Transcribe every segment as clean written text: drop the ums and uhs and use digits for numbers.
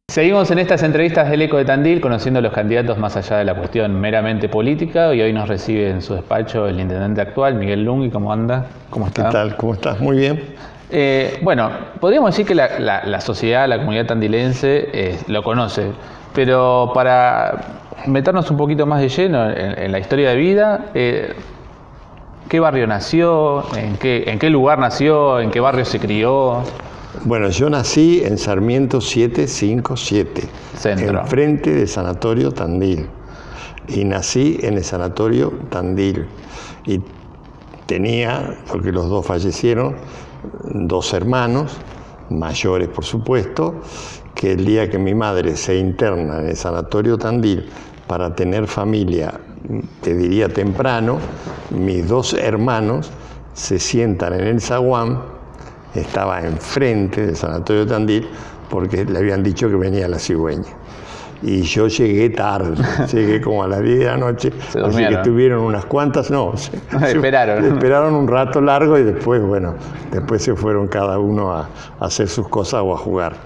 Seguimos en estas entrevistas del Eco de Tandil, conociendo a los candidatos más allá de la cuestión meramente política, y hoy nos recibe en su despacho el intendente actual, Miguel Lunghi. ¿Cómo anda? ¿Cómo está? ¿Qué tal? ¿Cómo estás? Muy bien. Bueno, podríamos decir que la sociedad, la comunidad tandilense lo conoce, pero para meternos un poquito más de lleno en la historia de vida, ¿qué barrio nació? ¿En qué lugar nació? ¿En qué barrio se crió? Bueno, yo nací en Sarmiento 757, Centro. enfrente del Sanatorio Tandil. Y nací en el Sanatorio Tandil. Y tenía, porque los dos fallecieron, dos hermanos, mayores por supuesto, que el día que mi madre se interna en el Sanatorio Tandil para tener familia, te diría temprano, mis dos hermanos se sientan en el zaguán. Estaba enfrente del Sanatorio Tandil porque le habían dicho que venía la cigüeña. Y yo llegué tarde, llegué como a las 10 de la noche, así que estuvieron unas cuantas, esperaron un rato largo y después, después se fueron cada uno a hacer sus cosas o a jugar.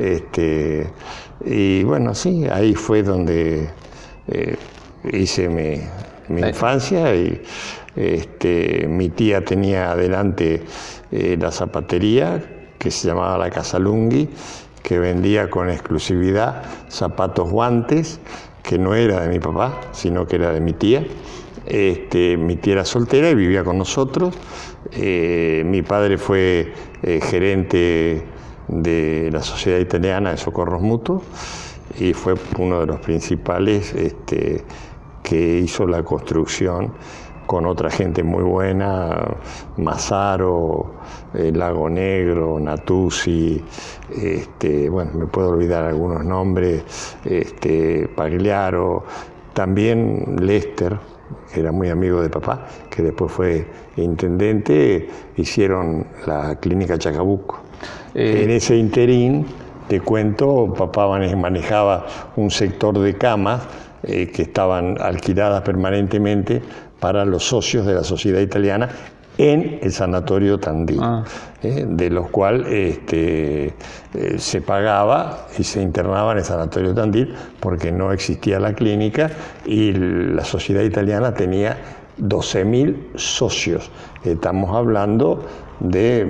Y bueno, sí, ahí fue donde hice mi infancia y mi tía tenía adelante la zapatería que se llamaba la Casa Lunghi, que vendía con exclusividad zapatos, guantes, que no era de mi papá, sino que era de mi tía. Mi tía era soltera y vivía con nosotros. Mi padre fue gerente de la Sociedad Italiana de Socorros Mutuos y fue uno de los principales que hizo la construcción con otra gente muy buena, Mazzaro, Lago Negro, Natuzzi, me puedo olvidar algunos nombres, Pagliaro, también Lester, que era muy amigo de papá, que después fue intendente, hicieron la clínica Chacabuco. En ese interín, te cuento, papá manejaba un sector de camas que estaban alquiladas permanentemente para los socios de la sociedad italiana en el Sanatorio Tandil, de los cuales se pagaba y se internaba en el Sanatorio Tandil porque no existía la clínica y la sociedad italiana tenía 12.000 socios. Estamos hablando de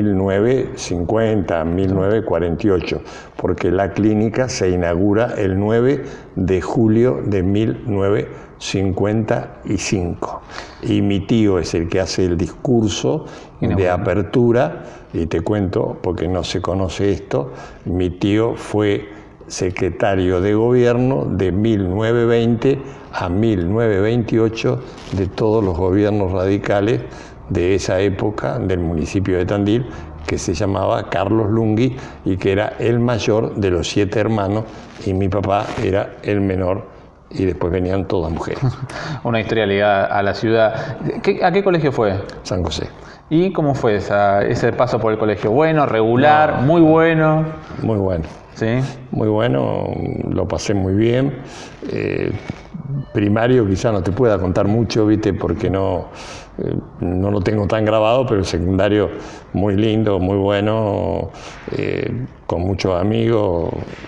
1950, 1948, porque la clínica se inaugura el 9 de julio de 1955. Y mi tío es el que hace el discurso de apertura, y te cuento, porque no se conoce esto, mi tío fue secretario de gobierno de 1920 a 1928 de todos los gobiernos radicales de esa época del municipio de Tandil, que se llamaba Carlos Lunghi y que era el mayor de los 7 hermanos y mi papá era el menor y después venían todas mujeres. Una historia ligada a la ciudad. ¿A qué colegio fue? San José. ¿Y cómo fue ese paso por el colegio? ¿Bueno, regular, muy bueno? Muy bueno. ¿Sí? Muy bueno, lo pasé muy bien. Primario quizá no te pueda contar mucho, ¿viste? Porque no lo tengo tan grabado, pero el secundario muy lindo, muy bueno, con muchos amigos,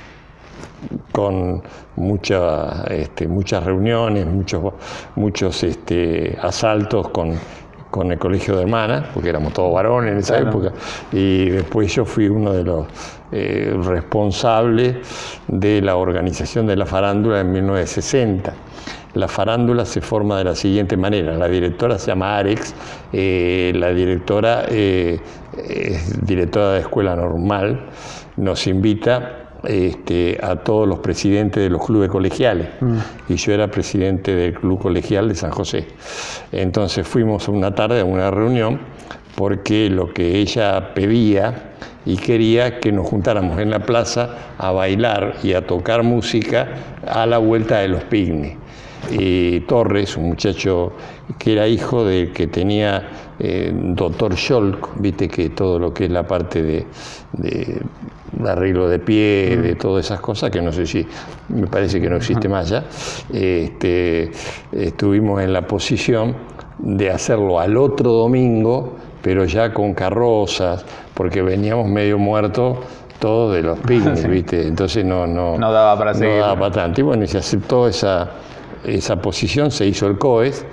con muchas reuniones, muchos asaltos con el colegio de hermanas, porque éramos todos varones en esa época, y después yo fui uno de los responsables de la organización de la farándula en 1960. La farándula se forma de la siguiente manera: la directora se llama Arex, la directora es directora de escuela normal, nos invita a todos los presidentes de los clubes colegiales, y yo era presidente del club colegial de San José. Entonces fuimos una tarde a una reunión porque lo que ella pedía y quería que nos juntáramos en la plaza a bailar y a tocar música a la vuelta de los picnics. Y Torres, un muchacho que era hijo del que tenía doctor Scholk, viste que todo lo que es la parte de arreglo de pie, de todas esas cosas, que no sé si, me parece que no existe más ya, estuvimos en la posición de hacerlo al otro domingo, pero ya con carrozas, porque veníamos medio muertos todos de los picnics, sí. ¿Viste? Entonces no daba para seguir. No daba para tanto. Y bueno, y se aceptó esa posición, se hizo el COES,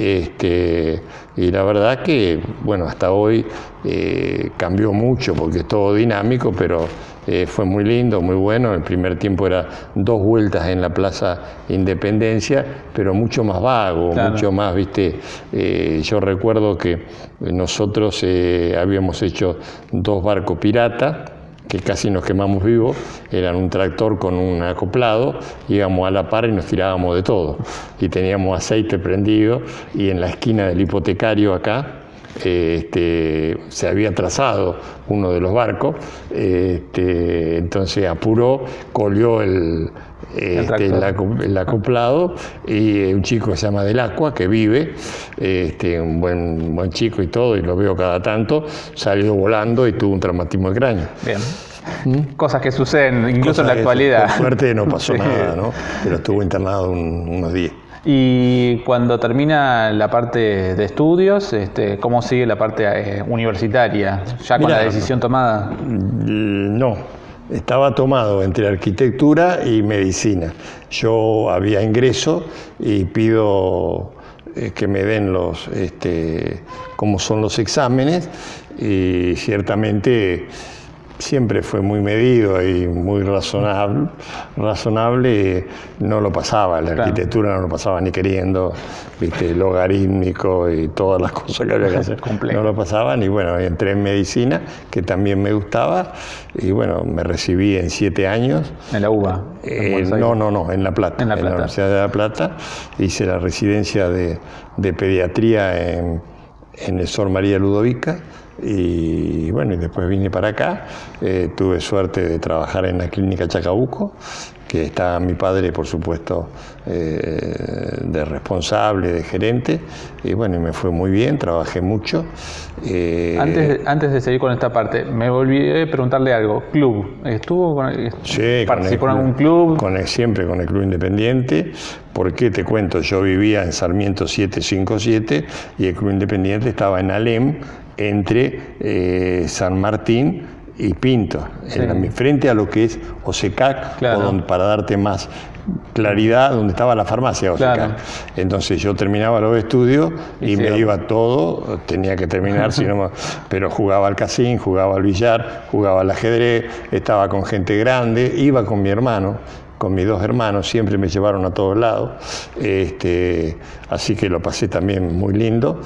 y la verdad que, bueno, hasta hoy cambió mucho porque es todo dinámico, pero fue muy lindo, muy bueno. El primer tiempo era 2 vueltas en la Plaza Independencia, pero mucho más vago, claro. Mucho más, ¿viste? Yo recuerdo que nosotros habíamos hecho 2 barcos pirata, que casi nos quemamos vivos, eran un tractor con un acoplado, íbamos a la par y nos tirábamos de todo. Y teníamos aceite prendido, y en la esquina del hipotecario acá, se había trazado uno de los barcos, entonces apuró, colió el acoplado, y un chico que se llama Del Acqua, que vive, un buen chico y todo, y lo veo cada tanto, salió volando y tuvo un traumatismo de cráneo. Bien. Cosas que suceden incluso en la actualidad. Por suerte no pasó nada, ¿no? Pero estuvo internado unos días. Y cuando termina la parte de estudios, ¿cómo sigue la parte universitaria? ¿Ya con la decisión tomada? No, estaba tomado entre arquitectura y medicina. Yo había ingreso y pido que me den cómo son los exámenes, y ciertamente siempre fue muy medido y muy razonable, no lo pasaba, la arquitectura no lo pasaba ni queriendo, ¿viste? Logarítmico y todas las cosas que había que hacer, no lo pasaban, y bueno, entré en medicina, que también me gustaba, y bueno, me recibí en 7 años. ¿En la UBA? No, en La Plata, en la Universidad de La Plata, hice la residencia de pediatría en el Sor María Ludovica. Y bueno, y después vine para acá, tuve suerte de trabajar en la clínica Chacabuco, que está mi padre, por supuesto, de responsable, de gerente, y bueno, y me fue muy bien, trabajé mucho. Antes de seguir con esta parte, me olvidé preguntarle algo. ¿Club? ¿Participó en algún club? Siempre con el Club Independiente. ¿Por qué te cuento? Yo vivía en Sarmiento 757 y el Club Independiente estaba en Alem, entre San Martín y Pinto, sí. Frente a lo que es OSECAC, claro. Para darte más claridad, donde estaba la farmacia OSECAC. Claro. Entonces yo terminaba los estudios y me iba todo, tenía que terminar, pero jugaba al casín, jugaba al billar, jugaba al ajedrez, estaba con gente grande, iba con mi hermano, con mis 2 hermanos, siempre me llevaron a todos lados, así que lo pasé también muy lindo,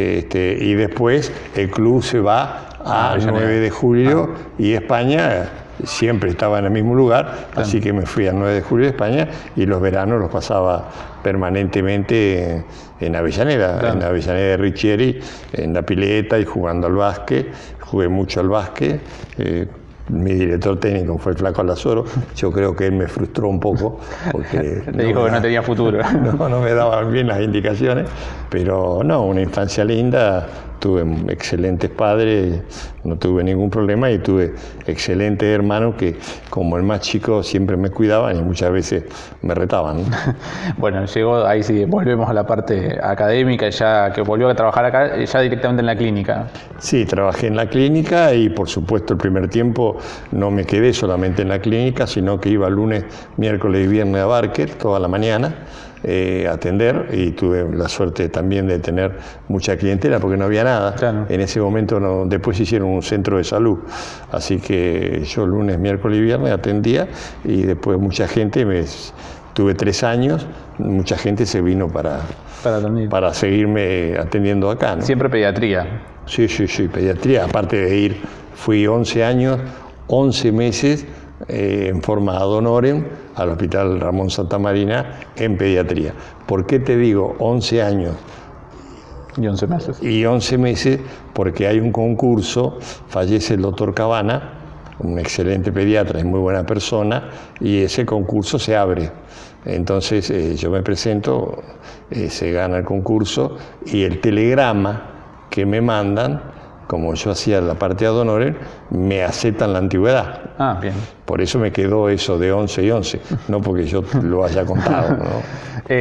y después el club se va al 9 de julio y España siempre estaba en el mismo lugar, así que me fui al 9 de julio de España, y los veranos los pasaba permanentemente en Avellaneda, en Avellaneda de Richieri, en la pileta y jugando al básquet. Jugué mucho al básquet. Mi director técnico fue el Flaco Alazoro. Yo creo que él me frustró un poco porque le dijo que no tenía futuro. No me daban bien las indicaciones, pero no, una infancia linda. Tuve excelentes padres, no tuve ningún problema, y tuve excelentes hermanos que, como el más chico, siempre me cuidaban y muchas veces me retaban. Bueno, llegó, ahí sí, volvemos a la parte académica, ya que volvió a trabajar acá, ya directamente en la clínica. Sí, trabajé en la clínica y, por supuesto, el primer tiempo no me quedé solamente en la clínica, sino que iba lunes, miércoles y viernes a Barker toda la mañana. Atender, y tuve la suerte también de tener mucha clientela porque no había nada. Claro. En ese momento después hicieron un centro de salud, así que yo lunes, miércoles y viernes atendía, y después mucha gente, tuve 3 años, mucha gente se vino para seguirme atendiendo acá, ¿no? Siempre pediatría. Sí, pediatría, aparte de fui 11 años, 11 meses en forma ad honorem al Hospital Ramón Santamarina en pediatría. ¿Por qué te digo 11 años? Y 11 meses. Y 11 meses porque hay un concurso, fallece el doctor Cabana, un excelente pediatra y muy buena persona, y ese concurso se abre. Entonces yo me presento, se gana el concurso, y el telegrama que me mandan, como yo hacía la parte ad honorem, me aceptan la antigüedad. Ah, bien. Por eso me quedó eso de 11 y 11, no porque yo lo haya contado, ¿no?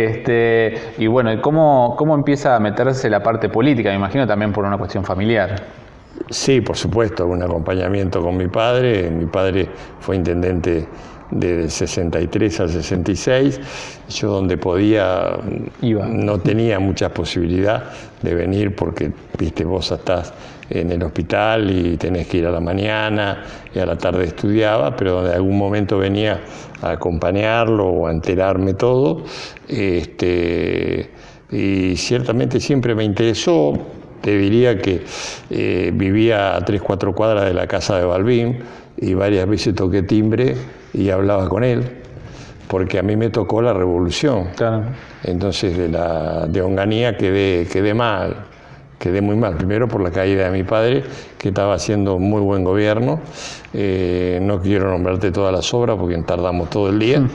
Y bueno, ¿cómo empieza a meterse la parte política? Me imagino también por una cuestión familiar. Sí, por supuesto, un acompañamiento con mi padre. Mi padre fue intendente del 63 al 66. Yo donde podía Iba. no tenía mucha posibilidad de venir porque, viste, vos estás en el hospital y tenés que ir a la mañana y a la tarde estudiaba, pero en algún momento venía a acompañarlo o a enterarme todo. Y ciertamente siempre me interesó. Te diría que vivía a 3-4 cuadras de la casa de Balbín y varias veces toqué timbre y hablaba con él, porque a mí me tocó la revolución. Claro. Entonces de Onganía quedé mal, quedé muy mal. Primero por la caída de mi padre, que estaba haciendo muy buen gobierno. No quiero nombrarte todas las obras porque tardamos todo el día.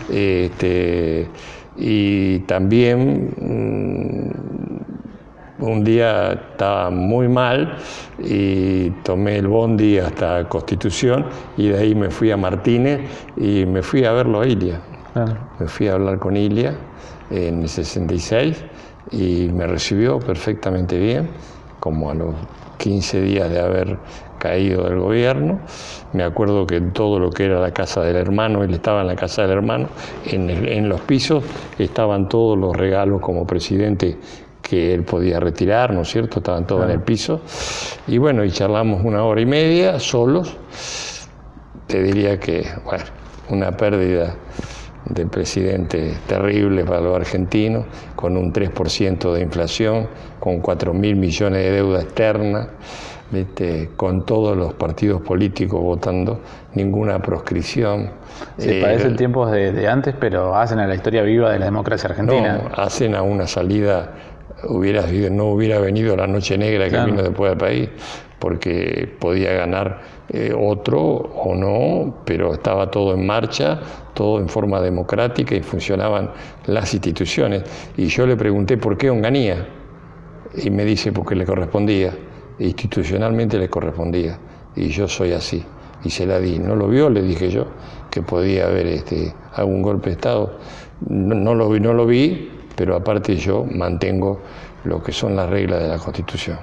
Y también un día estaba muy mal y tomé el bondi hasta Constitución y de ahí me fui a Martínez y me fui a verlo a Ilia. Claro. Me fui a hablar con Ilia en el 66 y me recibió perfectamente bien, como a los 15 días de haber caído del gobierno. Me acuerdo que en todo lo que era la casa del hermano, él estaba en la casa del hermano, en los pisos estaban todos los regalos como presidente que él podía retirar, ¿no es cierto? Estaban todos en el piso. Y bueno, y charlamos 1 hora y media, solos. Te diría que, bueno, una pérdida del presidente terrible para los argentinos, con un 3% de inflación, con 4.000 millones de deuda externa, ¿viste? Con todos los partidos políticos votando, ninguna proscripción. Sí, parecen tiempos de antes, pero hacen a la historia viva de la democracia argentina. No, hacen a una salida. No hubiera venido la noche negra que claro. Vino después del país, porque podía ganar otro o no, pero estaba todo en marcha, todo en forma democrática y funcionaban las instituciones. Y yo le pregunté por qué Onganía, y me dice porque le correspondía, institucionalmente le correspondía, y yo soy así, y se la di. ¿No lo vio? Le dije yo, que podía haber algún golpe de Estado. No lo vi, pero aparte yo mantengo lo que son las reglas de la Constitución.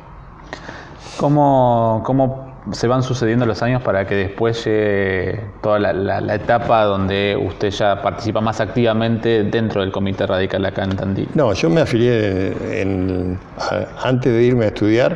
¿Cómo se van sucediendo los años para que después llegue toda la etapa donde usted ya participa más activamente dentro del Comité Radical acá en Tandil? No, yo me afilié antes de irme a estudiar,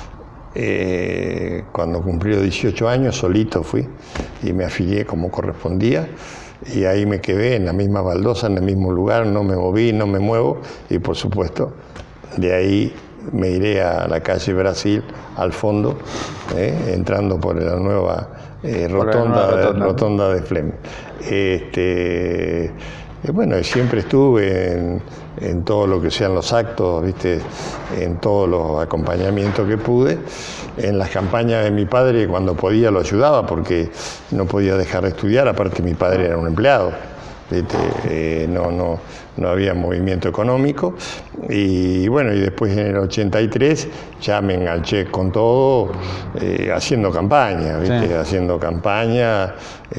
cuando cumplí los 18 años, solito fui y me afilié como correspondía. Y ahí me quedé en la misma baldosa, en el mismo lugar, no me moví, no me muevo, y por supuesto, de ahí me iré a la calle Brasil, al fondo, entrando por la nueva rotonda de Fleming. Bueno, siempre estuve en todo lo que sean los actos, ¿viste? En todos los acompañamientos que pude. En las campañas de mi padre, cuando podía, lo ayudaba, porque no podía dejar de estudiar, aparte mi padre era un empleado, ¿viste? No había movimiento económico. Y bueno, y después en el 83 ya me enganché con todo, haciendo campaña, ¿viste? Sí. Haciendo campaña,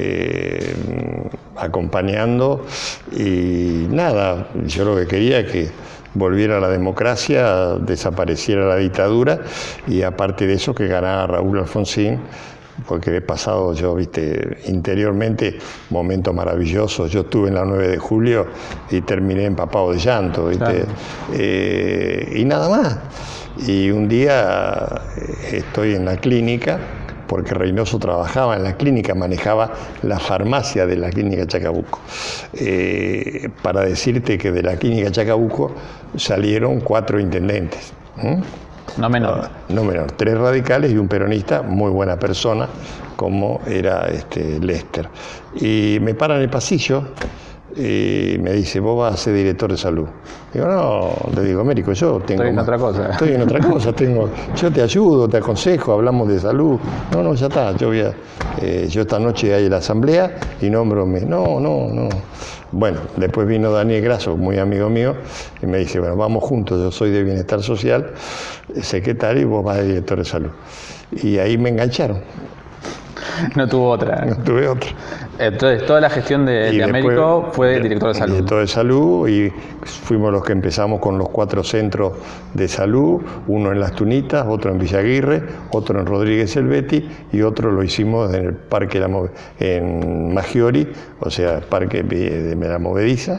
acompañando, y nada, yo lo que quería es que volviera la democracia, desapareciera la dictadura, y aparte de eso que ganara Raúl Alfonsín, porque he pasado yo, viste, interiormente momentos maravillosos. Yo estuve en la 9 de julio y terminé empapado de llanto, viste, claro. Y nada más. Y un día estoy en la clínica, porque Reynoso trabajaba en la clínica, manejaba la farmacia de la clínica Chacabuco. Para decirte que de la clínica Chacabuco salieron 4 intendentes. No menor. No menor. 3 radicales y un peronista, muy buena persona, como era Lester. Y me para en el pasillo y me dice, vos vas a ser director de salud. Digo, no, le digo, Américo, yo tengo... Estoy en otra cosa. Estoy en otra cosa, yo te ayudo, te aconsejo, hablamos de salud. No, ya está, yo esta noche hay la asamblea y nombro... No. Bueno, después vino Daniel Grasso, muy amigo mío, y me dice, bueno, vamos juntos, yo soy de Bienestar Social, secretario, y vos vas de director de salud. Y ahí me engancharon. No tuvo otra. No tuve otra. Entonces, toda la gestión de Américo fue de director de salud. Director de salud, y fuimos los que empezamos con los 4 centros de salud, uno en Las Tunitas, otro en Villaguirre, otro en Rodríguez El Betty, y otro lo hicimos en el Parque en Maggiore, o sea, Parque de la Movediza,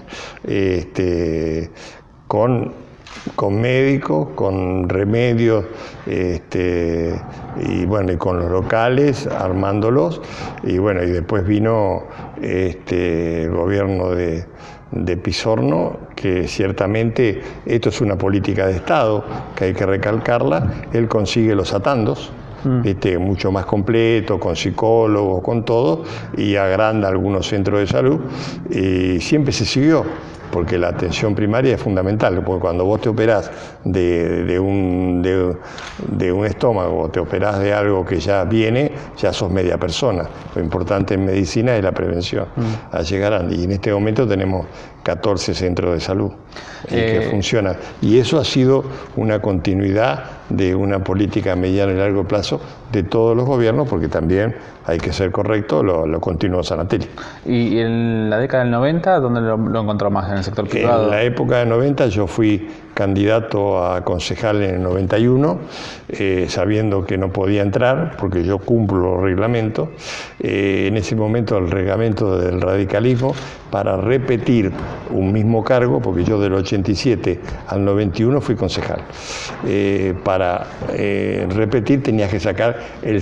con médicos, con remedios, y bueno, y con los locales, armándolos, y bueno, y después vino el gobierno de Pizorno, que ciertamente esto es una política de Estado, que hay que recalcarla. Él consigue los atandos, mucho más completo, con psicólogos, con todo, y agranda algunos centros de salud, y siempre se siguió, porque la atención primaria es fundamental, porque cuando vos te operás de un estómago, o te operás de algo que ya viene, ya sos media persona. Lo importante en medicina es la prevención. A llegar y en este momento tenemos 14 centros de salud que funcionan. Y eso ha sido una continuidad de una política a mediano y largo plazo de todos los gobiernos, porque también, hay que ser correcto, lo continuó Sanatelli. ¿Y en la década del 90, dónde lo encontró más? ¿En el sector privado? En la época del 90 yo fui candidato a concejal en el 91, sabiendo que no podía entrar, porque yo cumplo los reglamentos. En ese momento el reglamento del radicalismo, para repetir un mismo cargo, porque yo del 87 al 91 fui concejal, para repetir tenías que sacar el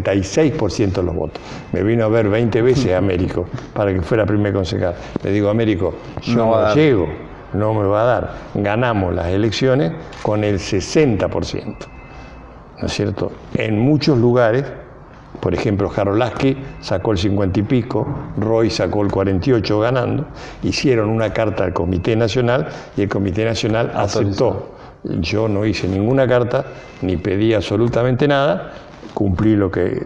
66% de los votos. Me vino a ver 20 veces a Américo para que fuera primer concejal. Le digo, Américo, yo no llego, no me va a dar. Ganamos las elecciones con el 60%, ¿no es cierto? En muchos lugares, por ejemplo, Jarolaski sacó el 50 y pico, Roy sacó el 48 ganando, hicieron una carta al Comité Nacional y el Comité Nacional aceptó. Yo no hice ninguna carta, ni pedí absolutamente nada, cumplí lo que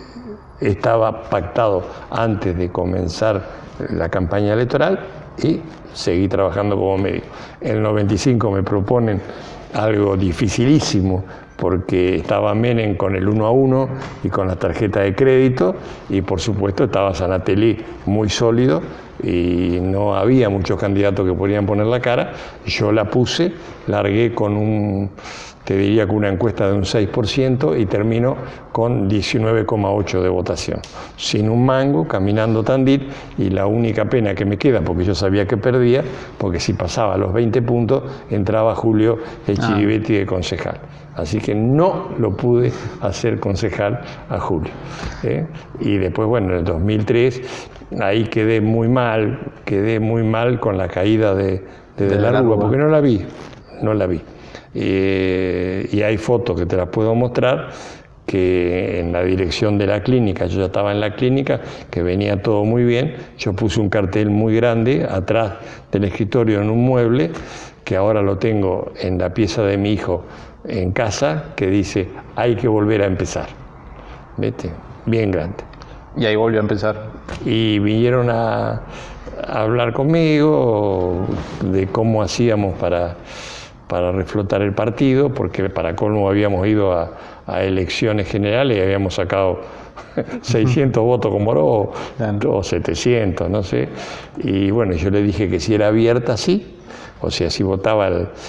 estaba pactado antes de comenzar la campaña electoral y seguí trabajando como médico. En el 95 me proponen algo dificilísimo, porque estaba Menem con el 1 a 1 y con la tarjeta de crédito, y por supuesto estaba Sanatelli muy sólido y no había muchos candidatos que podían poner la cara. Yo la puse, largué con te diría que una encuesta de un 6% y terminó con 19,8 de votación. Sin un mango, caminando Tandil, y la única pena que me queda, porque yo sabía que perdía, porque si pasaba los 20 puntos, entraba Julio Echiribetti de concejal. Así que no lo pude hacer concejal a Julio. Y después, bueno, en el 2003, ahí quedé muy mal con la caída de la Rúa, porque no la vi. Y hay fotos que te las puedo mostrar, que en la dirección de la clínica, yo ya estaba en la clínica, que venía todo muy bien, yo puse un cartel muy grande atrás del escritorio en un mueble, que ahora lo tengo en la pieza de mi hijo en casa, que dice, hay que volver a empezar. ¿Viste? Bien grande. Y ahí volvió a empezar. Y vinieron a hablar conmigo de cómo hacíamos para reflotar el partido, porque para colmo habíamos ido a elecciones generales y habíamos sacado 600 votos con Moró, o 700, no sé. Y bueno, yo le dije que si era abierta, sí. O sea, si votaba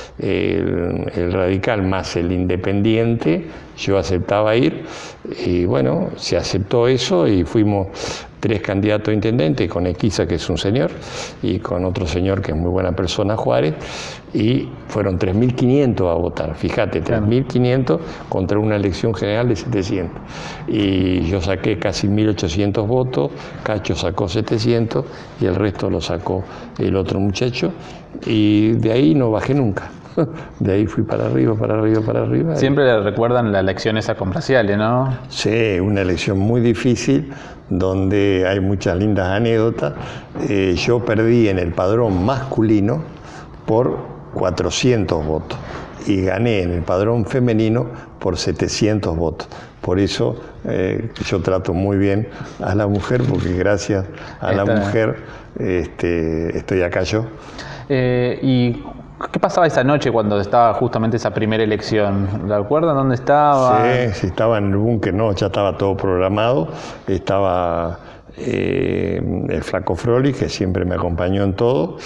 el radical más el independiente, yo aceptaba ir. Y bueno, se aceptó eso y fuimos 3 candidatos a intendente, con Equiza, que es un señor, y con otro señor que es muy buena persona, Juárez, y fueron 3.500 a votar. Fíjate, 3.500 contra una elección general de 700. Y yo saqué casi 1.800 votos, Cacho sacó 700 y el resto lo sacó el otro muchacho. Y de ahí no bajé nunca. De ahí fui para arriba, para arriba, para arriba. Siempre le recuerdan la elección esa con Brasiale, ¿no? Sí, una elección muy difícil, donde hay muchas lindas anécdotas. Yo perdí en el padrón masculino por 400 votos y gané en el padrón femenino por 700 votos. Por eso yo trato muy bien a la mujer, porque gracias a la mujer estoy acá yo. ¿Y qué pasaba esa noche cuando estaba justamente esa primera elección? ¿La recuerdan dónde estaba? Sí, estaba en el búnker, no, ya estaba todo programado. Estaba el Flaco Froli, que siempre me acompañó en todo.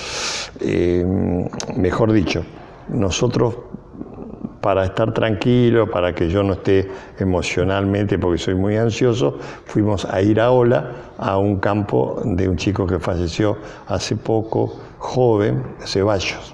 Mejor dicho, nosotros, para estar tranquilo, para que yo no esté emocionalmente, porque soy muy ansioso, fuimos a Iraola, a un campo de un chico que falleció hace poco, joven, Ceballos.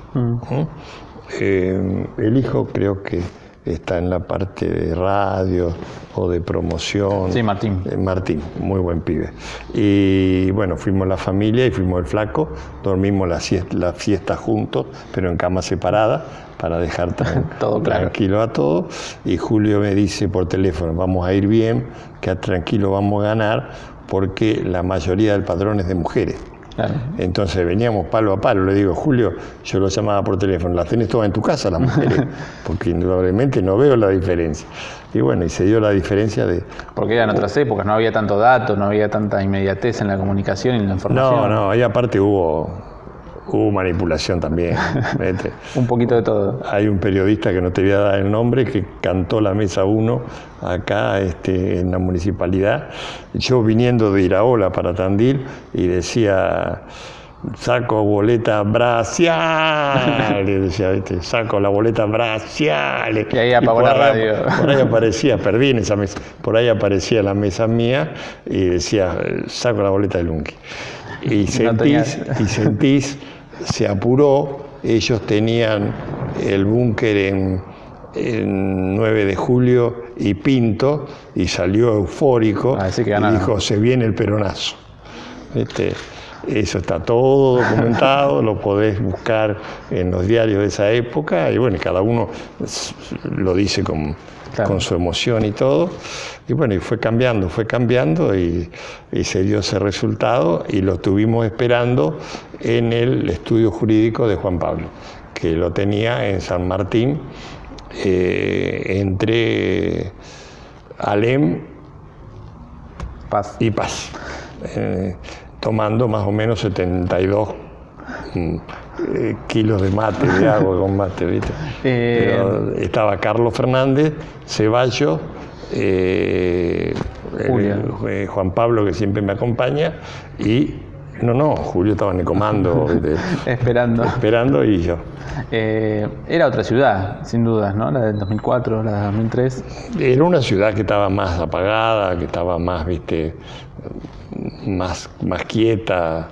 El hijo creo que está en la parte de radio o de promoción. Sí, Martín. Martín, muy buen pibe. Y bueno, fuimos la familia y fuimos el Flaco, dormimos la fiesta juntos, pero en cama separada, para dejar todo tranquilo a todos. Y Julio me dice por teléfono, vamos a ir bien, quedad tranquilo, vamos a ganar, porque la mayoría del padrón es de mujeres. Claro. Entonces veníamos palo a palo. Le digo, Julio, yo lo llamaba por teléfono, ¿las tenés todas en tu casa las mujeres? Porque indudablemente no veo la diferencia. Y bueno, y se dio la diferencia de... Porque eran otras épocas, no había tanto dato, no había tanta inmediatez en la comunicación y en la información. No, ahí aparte hubo manipulación también. Un poquito de todo. Hay un periodista que no te voy a dar el nombre, que cantó la mesa 1 acá en la municipalidad. Yo viniendo de Iraola para Tandil y decía, saco boleta bracial, decía, ¿viste? Saco la boleta bracial. Y ahí apagó la radio. Por ahí aparecía, perdí en esa mesa, por ahí aparecía la mesa mía y decía, saco la boleta de Lungi. Y Sentís, se apuró, ellos tenían el búnker en 9 de julio y Pinto, y salió eufórico y dijo, se viene el peronazo. Eso está todo documentado, lo podés buscar en los diarios de esa época, y bueno, cada uno lo dice con su emoción y todo. Y bueno, y fue cambiando y se dio ese resultado, y lo estuvimos esperando en el estudio jurídico de Juan Pablo, que lo tenía en San Martín, entre Alem y Paz, tomando más o menos 72 kilos de mate, de agua con mate, ¿viste? Pero estaba Carlos Fernández, Ceballos, Juan Pablo, que siempre me acompaña, y Julio estaba en el comando esperando, y yo. Era otra ciudad, sin dudas, ¿no? La del 2004, la del 2003. Era una ciudad que estaba más apagada, que estaba más, ¿viste? Más quieta.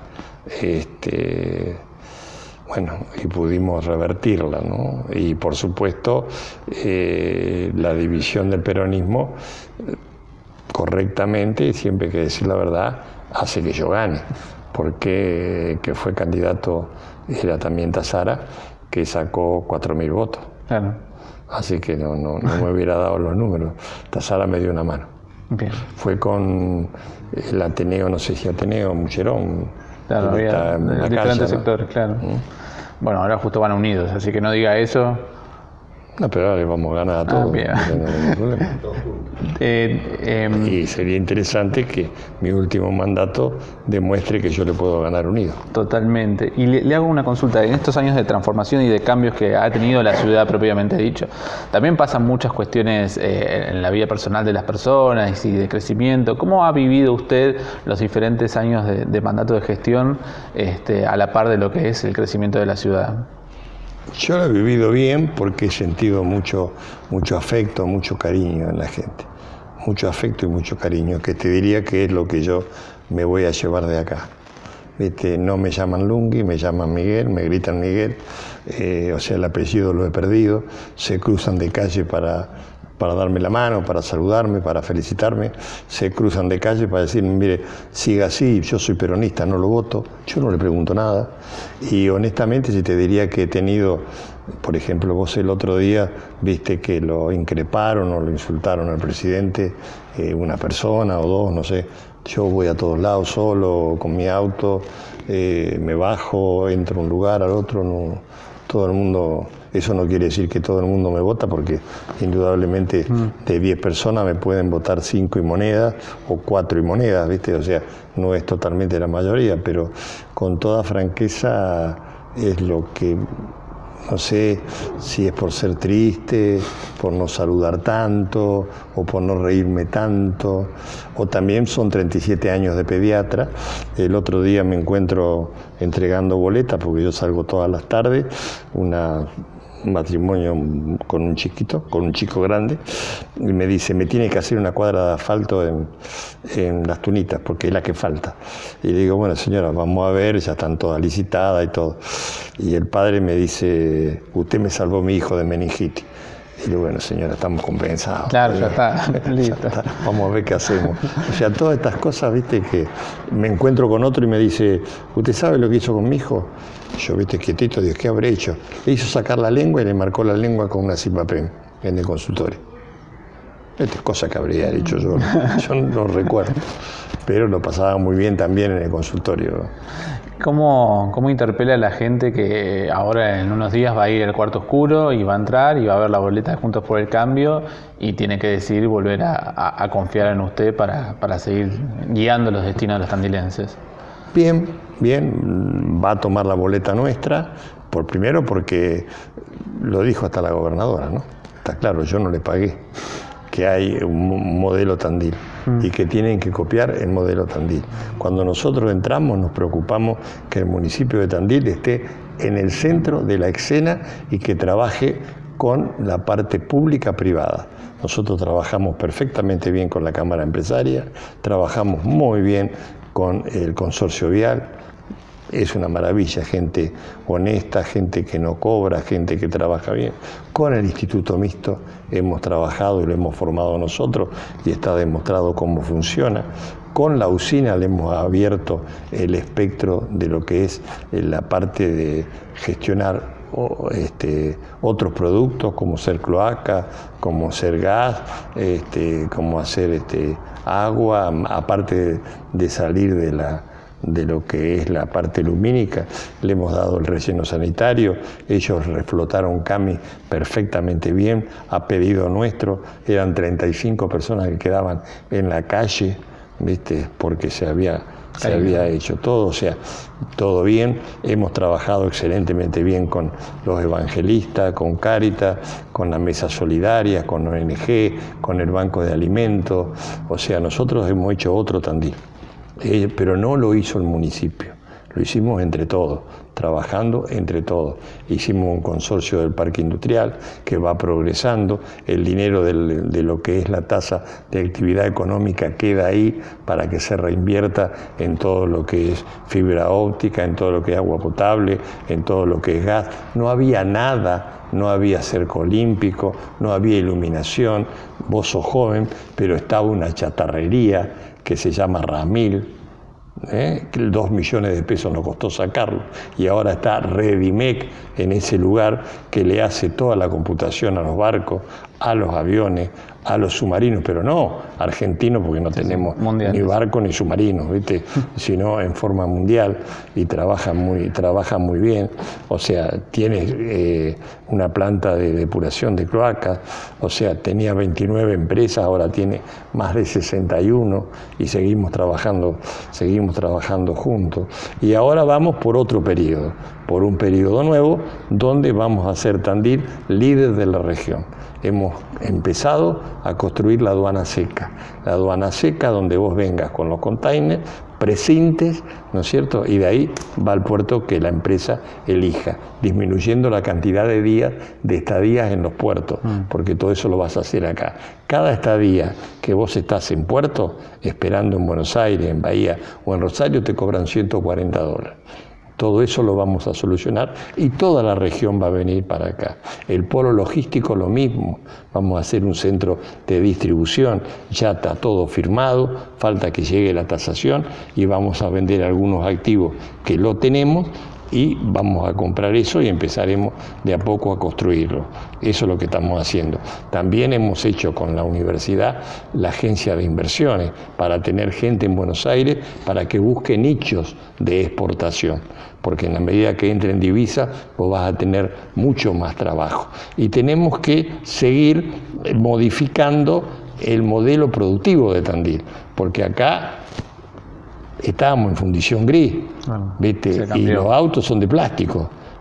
Bueno, y pudimos revertirla, ¿no? Y por supuesto, la división del peronismo, correctamente, y siempre hay que decir la verdad, hace que yo gane, porque que fue candidato era también Tazara, que sacó 4.000 votos. Claro. Así que no me hubiera dado los números. Tazara me dio una mano. Bien. Fue con el Ateneo, no sé si Ateneo, Mucherón. Claro, había diferentes sectores, claro. Bueno, ahora justo van unidos, así que no diga eso. No, pero ahora le vamos a ganar a todos. Y sería interesante que mi último mandato demuestre que yo le puedo ganar unido. Totalmente. Y le hago una consulta. En estos años de transformación y de cambios que ha tenido la ciudad propiamente dicho, también pasan muchas cuestiones en la vida personal de las personas y de crecimiento. ¿Cómo ha vivido usted los diferentes años de mandato de gestión a la par de lo que es el crecimiento de la ciudad? Yo lo he vivido bien porque he sentido mucho afecto, mucho cariño en la gente. Mucho afecto y mucho cariño, que te diría que es lo que yo me voy a llevar de acá. ¿Viste? No me llaman Lungi, me llaman Miguel, me gritan Miguel, o sea, el apellido lo he perdido. Se cruzan de calle para darme la mano, para saludarme, para felicitarme. Se cruzan de calle para decirme, mire, siga así, yo soy peronista, no lo voto. Yo no le pregunto nada. Y honestamente, si te diría que he tenido, por ejemplo, vos el otro día viste que lo increparon o lo insultaron al presidente, una persona o dos, no sé. Yo voy a todos lados solo, con mi auto, me bajo, entro a un lugar, al otro, no, todo el mundo. Eso no quiere decir que todo el mundo me vota, porque indudablemente de 10 personas me pueden votar 5 y monedas o 4 y monedas, ¿viste? O sea, no es totalmente la mayoría, pero con toda franqueza es lo que, no sé si es por ser triste, por no saludar tanto, o por no reírme tanto, o también son 37 años de pediatra. El otro día me encuentro entregando boletas, porque yo salgo todas las tardes, un matrimonio con un chico grande, y me dice, me tiene que hacer una cuadra de asfalto en Las Tunitas, porque es la que falta. Y le digo, bueno señora, vamos a ver, ya están todas licitadas y todo. Y el padre me dice, usted me salvó a mi hijo de meningitis. Y digo, bueno señora, estamos compensados. Claro, ya está, listo. Vamos a ver qué hacemos. O sea, todas estas cosas, viste, que me encuentro con otro y me dice, ¿usted sabe lo que hizo con mi hijo? Yo, viste, quietito, Dios, ¿qué habré hecho? Le hizo sacar la lengua y le marcó la lengua con una Zipapem en el consultorio. Esta es cosa que habría hecho yo no recuerdo, pero lo pasaba muy bien también en el consultorio. ¿Cómo interpela a la gente que ahora en unos días va a ir al cuarto oscuro y va a entrar y va a ver la boleta de Juntos por el Cambio y tiene que decidir volver a confiar en usted para seguir guiando los destinos de los tandilenses? Bien, va a tomar la boleta nuestra, primero porque lo dijo hasta la gobernadora, ¿no? Está claro, yo no le pagué, que hay un modelo Tandil y que tienen que copiar el modelo Tandil. Cuando nosotros entramos nos preocupamos que el municipio de Tandil esté en el centro de la escena y que trabaje con la parte pública-privada. Nosotros trabajamos perfectamente bien con la Cámara Empresaria, trabajamos muy bien con el consorcio vial. Es una maravilla, gente honesta, gente que no cobra, gente que trabaja bien. Con el Instituto Mixto hemos trabajado y lo hemos formado nosotros y está demostrado cómo funciona. Con la usina le hemos abierto el espectro de lo que es la parte de gestionar otros productos, como ser cloaca, como ser gas, como hacer agua, aparte de salir de lo que es la parte lumínica. Le hemos dado el relleno sanitario, ellos reflotaron Cami perfectamente bien, a pedido nuestro, eran 35 personas que quedaban en la calle, ¿viste? Porque se había hecho todo, o sea, todo bien. Hemos trabajado excelentemente bien con los evangelistas, con Cáritas, con la Mesa Solidaria, con ONG, con el Banco de Alimentos, o sea, nosotros hemos hecho otro Tandil. Pero no lo hizo el municipio, lo hicimos entre todos, trabajando entre todos. Hicimos un consorcio del parque industrial que va progresando, el dinero de lo que es la tasa de actividad económica queda ahí para que se reinvierta en todo lo que es fibra óptica, en todo lo que es agua potable, en todo lo que es gas. No había nada, no había cerco olímpico, no había iluminación. Vos sos joven, pero estaba una chatarrería que se llama Ramil, que 2 millones de pesos nos costó sacarlo, y ahora está Redimec en ese lugar que le hace toda la computación a los barcos, a los aviones, a los submarinos, pero no argentinos, porque no tenemos ni barcos ni submarinos, ¿viste? Sino en forma mundial, y trabaja muy bien. O sea, tiene una planta de depuración de cloacas, o sea, tenía 29 empresas, ahora tiene más de 61 y seguimos trabajando juntos. Y ahora vamos por otro periodo, por un periodo nuevo, donde vamos a ser Tandil líder de la región. Hemos empezado a construir la aduana seca donde vos vengas con los containers, precintes, ¿no es cierto? Y de ahí va al puerto que la empresa elija, disminuyendo la cantidad de días de estadías en los puertos, porque todo eso lo vas a hacer acá. Cada estadía que vos estás en puerto, esperando en Buenos Aires, en Bahía o en Rosario, te cobran $140. Todo eso lo vamos a solucionar y toda la región va a venir para acá. El polo logístico lo mismo, vamos a hacer un centro de distribución, ya está todo firmado, falta que llegue la tasación y vamos a vender algunos activos que lo tenemos y vamos a comprar eso y empezaremos de a poco a construirlo. Eso es lo que estamos haciendo. También hemos hecho con la universidad la agencia de inversiones para tener gente en Buenos Aires para que busque nichos de exportación, porque en la medida que entre en divisa vos vas a tener mucho más trabajo. Y tenemos que seguir modificando el modelo productivo de Tandil, porque acá estábamos en fundición gris, ¿viste? Y los autos son de plástico.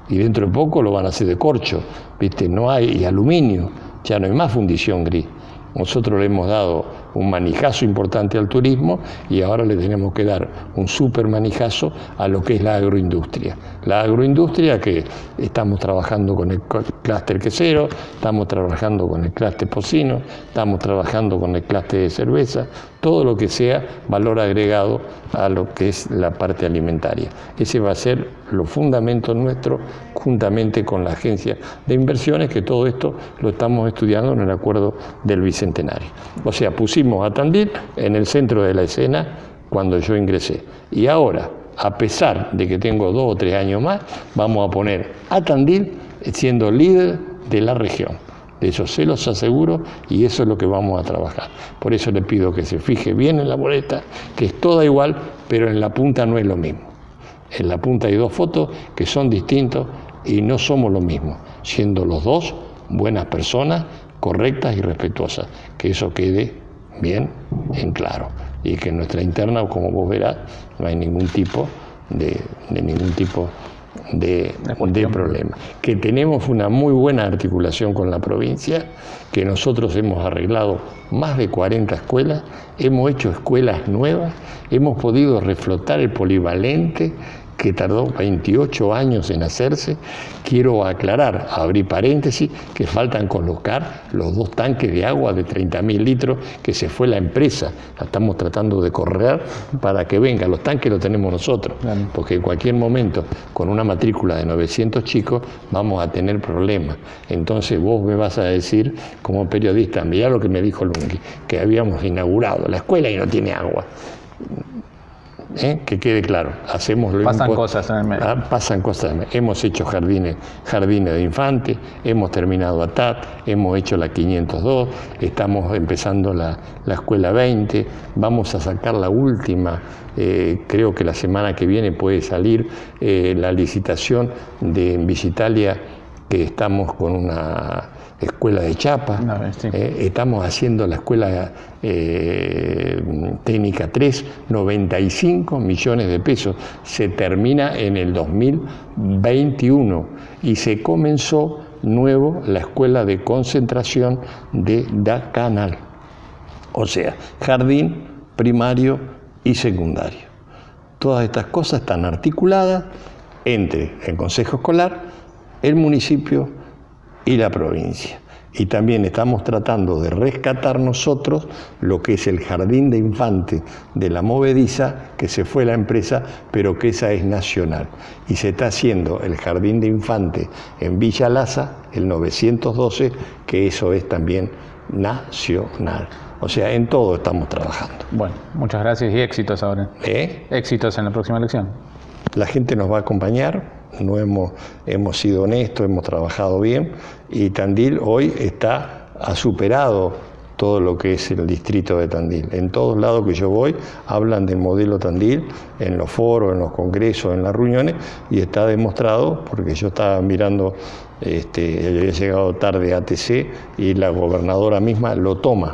y dentro de poco lo van a hacer de corcho, ¿viste? No hay, y aluminio, ya no hay más fundición gris. Nosotros le hemos dado un manijazo importante al turismo y ahora le tenemos que dar un súper manijazo a lo que es la agroindustria. La agroindustria que estamos trabajando con el clúster quesero, estamos trabajando con el clúster porcino, estamos trabajando con el clúster de cerveza, todo lo que sea valor agregado a lo que es la parte alimentaria. Ese va a ser los fundamentos nuestros, juntamente con la agencia de inversiones, que todo esto lo estamos estudiando en el acuerdo del Bicentenario. O sea, pusimos a Tandil en el centro de la escena cuando yo ingresé. Y ahora, a pesar de que tengo 2 o 3 años más, vamos a poner a Tandil siendo líder de la región. De eso se los aseguro y eso es lo que vamos a trabajar. Por eso le pido que se fije bien en la boleta, que es toda igual, pero en la punta no es lo mismo. En la punta hay 2 fotos que son distintos y no somos lo mismo, siendo los 2 buenas personas, correctas y respetuosas. Que eso quede bien en claro. Y que en nuestra interna, como vos verás, no hay ningún tipo de problema. Que tenemos una muy buena articulación con la provincia, que nosotros hemos arreglado más de 40 escuelas, hemos hecho escuelas nuevas, hemos podido reflotar el polivalente que tardó 28 años en hacerse. Quiero aclarar, abrí paréntesis, que faltan colocar los 2 tanques de agua de 30.000 litros que se fue la empresa. La estamos tratando de correr para que venga. Los tanques los tenemos nosotros, porque en cualquier momento, con una matrícula de 900 chicos, vamos a tener problemas. Entonces vos me vas a decir, como periodista, mirá lo que me dijo Lungui, que habíamos inaugurado la escuela y no tiene agua. Que quede claro, hacemos lo pasan cosas en el medio. Pasan cosas. Hemos hecho jardines de infantes, hemos terminado ATAT, hemos hecho la 502, estamos empezando la escuela 20, vamos a sacar la última, creo que la semana que viene puede salir la licitación de Visitalia, que estamos con una escuela de chapa, sí. Estamos haciendo la escuela técnica 3, 95 millones de pesos, se termina en el 2021 y se comenzó nuevo la escuela de concentración de Dacanal, o sea, jardín primario y secundario. Todas estas cosas están articuladas entre el Consejo Escolar, el municipio y la provincia. Y también estamos tratando de rescatar nosotros lo que es el jardín de infantes de la Movediza, que se fue la empresa, pero que esa es nacional. Y se está haciendo el jardín de infantes en Villa Laza, el 912, que eso es también nacional. O sea, en todo estamos trabajando. Bueno, muchas gracias y éxitos ahora. Éxitos en la próxima elección. La gente nos va a acompañar. No hemos sido honestos, hemos trabajado bien y Tandil hoy ha superado todo lo que es el distrito de Tandil. En todos lados que yo voy hablan del modelo Tandil, en los foros, en los congresos, en las reuniones, y está demostrado, porque yo estaba mirando, había llegado tarde a ATC y la gobernadora misma lo toma.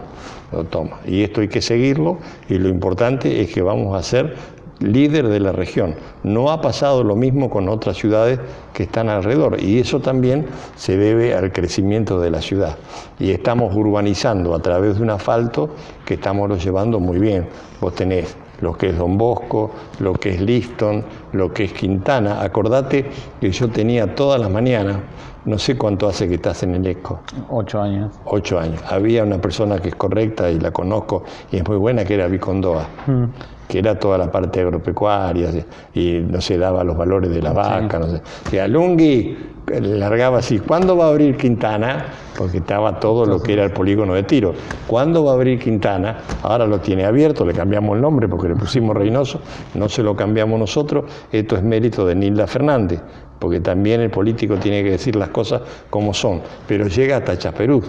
Y esto hay que seguirlo y lo importante es que vamos a ser líder de la región. No ha pasado lo mismo con otras ciudades que están alrededor y eso también se debe al crecimiento de la ciudad. Y estamos urbanizando a través de un asfalto que estamos llevando muy bien. Vos tenés lo que es Don Bosco, lo que es Liston, lo que es Quintana. Acordate que yo tenía todas las mañanas, no sé cuánto hace que estás en el ESCO. 8 años. 8 años. Había una persona que es correcta y la conozco y es muy buena, que era Vicondoa. Que era toda la parte agropecuaria y no se daba los valores de la vaca, no sé. O sea, Lungui largaba así, ¿cuándo va a abrir Quintana? Porque estaba todo lo que era el polígono de tiro. ¿Cuándo va a abrir Quintana? Ahora lo tiene abierto, le cambiamos el nombre porque le pusimos Reynoso, no se lo cambiamos nosotros, esto es mérito de Nilda Fernández, porque también el político tiene que decir las cosas como son, pero llega hasta Chasperuz.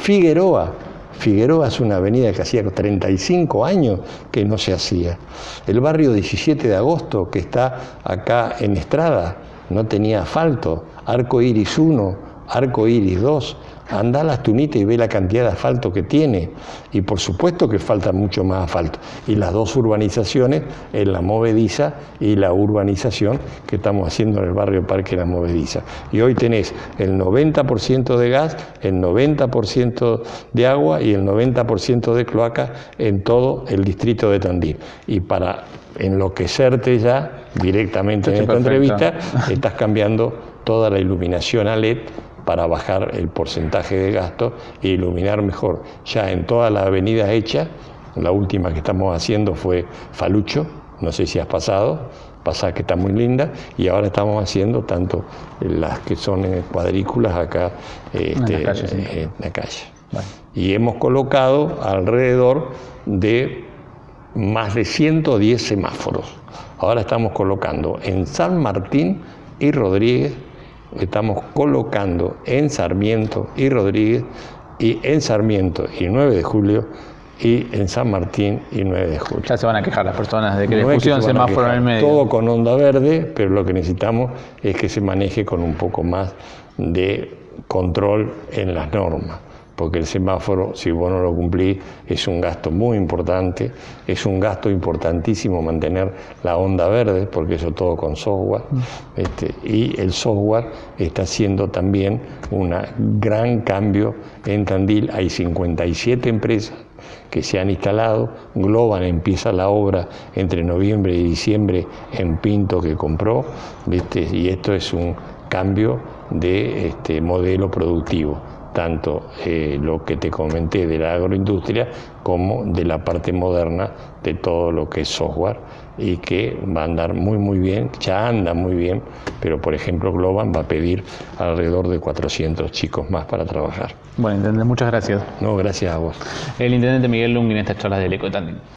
Figueroa es una avenida que hacía 35 años que no se hacía. El barrio 17 de agosto, que está acá en Estrada, no tenía asfalto. Arco Iris 1, Arco Iris 2, anda a Las Tunitas y ve la cantidad de asfalto que tiene. Y por supuesto que falta mucho más asfalto. Y las dos urbanizaciones, en La Movediza y la urbanización que estamos haciendo en el barrio Parque La Movediza. Y hoy tenés el 90% de gas, el 90% de agua y el 90% de cloaca en todo el distrito de Tandil. Y para enloquecerte ya directamente en esta entrevista, estás cambiando toda la iluminación a LED para bajar el porcentaje de gasto e iluminar mejor. Ya en todas las avenidas hechas, la última que estamos haciendo fue Falucho, no sé si has pasado, que está muy linda, y ahora estamos haciendo tanto las que son en cuadrículas acá en la calle. Bueno. Y hemos colocado alrededor de más de 110 semáforos. Ahora estamos colocando en San Martín y Rodríguez, estamos colocando en Sarmiento y Rodríguez, y en Sarmiento y 9 de Julio, y en San Martín y 9 de julio. Ya se van a quejar las personas de que le pusieron semáforo en el medio. Todo con onda verde, pero lo que necesitamos es que se maneje con un poco más de control en las normas. Porque el semáforo, si vos no lo cumplís, es un gasto muy importante, es un gasto importantísimo mantener la onda verde, porque eso todo con software, y el software está haciendo también un gran cambio en Tandil. Hay 57 empresas que se han instalado. Globan empieza la obra entre noviembre y diciembre en Pinto, que compró, y esto es un cambio de modelo productivo, tanto lo que te comenté de la agroindustria como de la parte moderna de todo lo que es software, y que va a andar muy bien, ya anda muy bien, pero por ejemplo Globan va a pedir alrededor de 400 chicos más para trabajar. Bueno, intendente, muchas gracias. No, gracias a vos. El intendente Miguel Lung en estas charlas del Eco de Tandil.